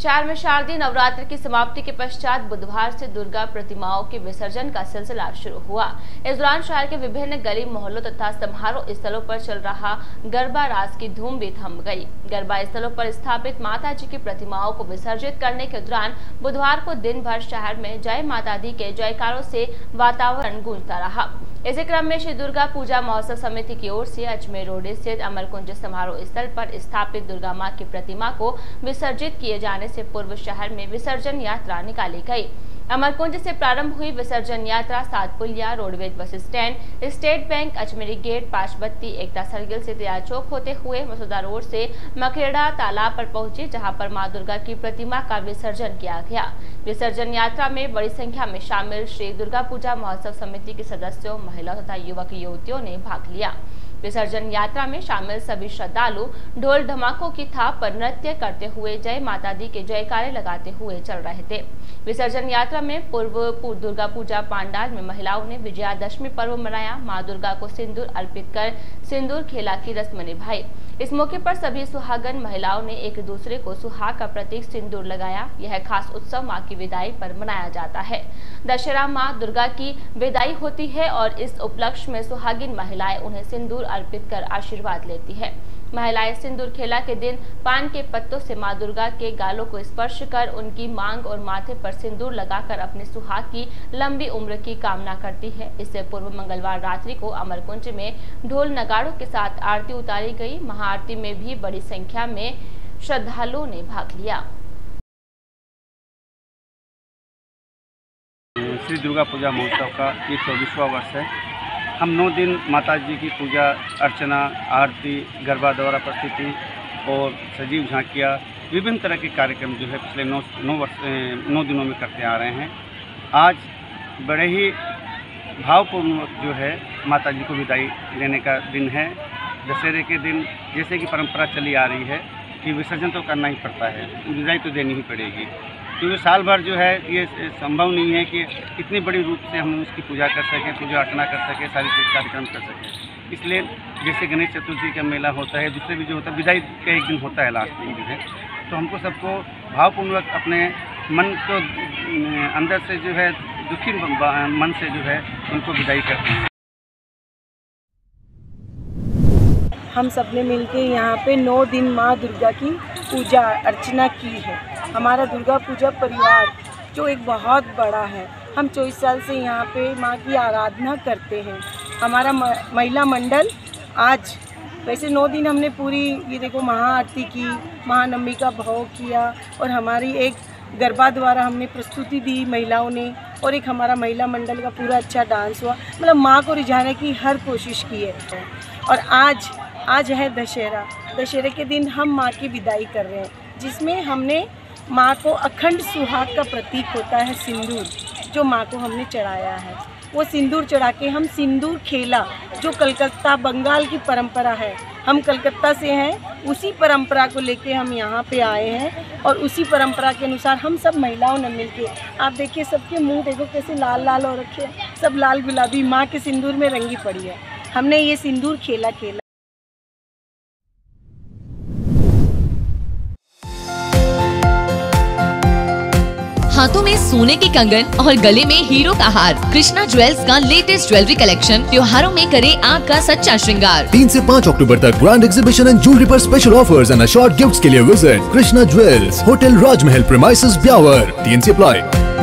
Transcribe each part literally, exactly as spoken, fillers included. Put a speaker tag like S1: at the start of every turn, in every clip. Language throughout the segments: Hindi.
S1: शहर में शारदीय नवरात्र की समाप्ति के पश्चात बुधवार से दुर्गा प्रतिमाओं के विसर्जन का सिलसिला शुरू हुआ। इस दौरान शहर के विभिन्न गली मोहल्लों तथा समारोह स्थलों पर चल रहा गरबा रास की धूम भी थम गई। गरबा स्थलों पर स्थापित माता जी की प्रतिमाओं को विसर्जित करने के दौरान बुधवार को दिन भर शहर में जय माता दी के जयकारों से वातावरण गूंजता रहा। इसी क्रम में श्री दुर्गा पूजा महोत्सव समिति की ओर से अजमेर रोड स्थित अमरकुंज समारोह स्थल पर स्थापित दुर्गा मां की प्रतिमा को विसर्जित किए जाने से पूर्व शहर में विसर्जन यात्रा निकाली गई। अमरकुंज से प्रारंभ हुई विसर्जन यात्रा Satpuliya, roadways bus stand, state bank, Ajmeri gate, Panchbatti, Ekta circle से तैयार चौक होते हुए मसूदा रोड से मखेड़ा तालाब पर पहुंची, जहां पर मां दुर्गा की प्रतिमा का विसर्जन किया गया। विसर्जन यात्रा में बड़ी संख्या में शामिल श्री दुर्गा पूजा महोत्सव समिति के सदस्यों, महिला तथा युवक युवतियों ने भाग लिया। विसर्जन यात्रा में शामिल सभी श्रद्धालु ढोल ढमाकों की थाप पर नृत्य करते हुए जय माता दी के जयकारे लगाते हुए चल रहे थे। विसर्जन यात्रा में पूर्व दुर्गा पूजा पांडाल में महिलाओं ने विजयादशमी पर्व मनाया। मां दुर्गा को सिंदूर अर्पित कर सिंदूर खेला की रस्म निभाई। इस मौके पर सभी सुहागन महिलाओं ने एक दूसरे को सुहाग का प्रतीक सिंदूर लगाया। यह खास उत्सव मां की विदाई पर मनाया जाता है। दशहरा मां दुर्गा की विदाई होती है और इस उपलक्ष्य में सुहागिन महिलाएं उन्हें सिंदूर अर्पित कर आशीर्वाद लेती है। महिलाएं सिंदूर खेला के दिन पान के पत्तों से मां दुर्गा के गालों को स्पर्श कर उनकी मांग और माथे पर सिंदूर लगाकर अपने सुहाग की लंबी उम्र की कामना करती है। इससे पूर्व मंगलवार रात्रि को अमरकुंज में ढोल नगाड़ों के साथ आरती उतारी गई। महाआरती में भी बड़ी संख्या में श्रद्धालुओं ने भाग लिया।
S2: श्री दुर्गा पूजा महोत्सव का ये चौबीसवां वर्ष है। हम नौ दिन माता जी की पूजा अर्चना, आरती, गरबा द्वारा प्रस्तुति और सजीव झांकियाँ, विभिन्न तरह के कार्यक्रम जो है पिछले नौ नौ वर्ष नौ दिनों में करते आ रहे हैं। आज बड़े ही भावपूर्ण जो है माता जी को विदाई देने का दिन है। दशहरे के दिन जैसे कि परंपरा चली आ रही है कि विसर्जन तो करना ही पड़ता है, विदाई तो देनी ही पड़ेगी, क्योंकि साल भर जो है ये संभव नहीं है कि इतनी बड़ी रूप से हम उसकी पूजा कर सकें, पूजा अर्चना कर सकें, सारी कार्यक्रम कर सकें। इसलिए जैसे गणेश चतुर्थी का मेला होता है, दूसरे भी जो होता है, विदाई का एक दिन होता है लास्ट दिन जो है, तो हमको सबको भावपूर्वक अपने मन को अंदर से जो है दुखी मन से जो है उनको विदाई करते हैं।
S3: हम सब ने मिलकर यहाँ पे नौ दिन माँ दुर्गा की पूजा अर्चना की है। हमारा दुर्गा पूजा परिवार जो एक बहुत बड़ा है, हम चौबीस साल से यहाँ पे माँ की आराधना करते हैं। हमारा महिला मंडल आज वैसे नौ दिन हमने पूरी ये देखो महाआरती की, महानवमी का भोग किया और हमारी एक गरबा द्वारा हमने प्रस्तुति दी महिलाओं ने, और एक हमारा महिला मंडल का पूरा अच्छा डांस हुआ। मतलब माँ को रिझाने की हर कोशिश की है। और आज आज है दशहरा। दशहरे के दिन हम माँ की विदाई कर रहे हैं, जिसमें हमने माँ को अखंड सुहाग का प्रतीक होता है सिंदूर, जो माँ को हमने चढ़ाया है। वो सिंदूर चढ़ा के हम सिंदूर खेला, जो कलकत्ता बंगाल की परंपरा है, हम कलकत्ता से हैं, उसी परंपरा को लेके हम यहाँ पे आए हैं और उसी परंपरा के अनुसार हम सब महिलाओं ने मिलके, आप देखिए सबके मुंह देखो कैसे लाल लाल हो रखे हैं, सब लाल गुलाबी माँ के सिंदूर में रंगी पड़ी है। हमने ये सिंदूर खेला खेला।
S4: हाथों में सोने के कंगन और गले में हीरो का हार। कृष्णा ज्वेल्स का लेटेस्ट ज्वेलरी कलेक्शन त्योहारों में करे आपका सच्चा श्रृंगार। तीन से पाँच अक्टूबर तक ग्रैंड एग्जीबिशन एंड ज्वेलरी पर special offers and assured gifts के लिए visit Krishna jewels, hotel Rajmahal premises, Beawar. T N C apply.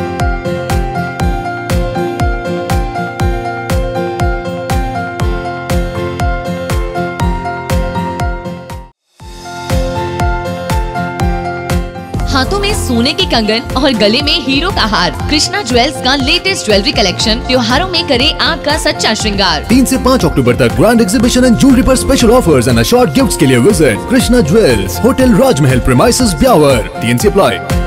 S4: हाथों में सोने के कंगन और गले में हीरो का हार। कृष्णा ज्वेल्स का लेटेस्ट ज्वेलरी कलेक्शन त्योहारों में करे आपका सच्चा श्रृंगार। तीन से पाँच अक्टूबर तक ग्रैंड एग्जीबिशन एंड ज्वेलरी पर special offers and assured gifts के लिए visit Krishna jewels, hotel Rajmahal premises, Beawar. T N C apply.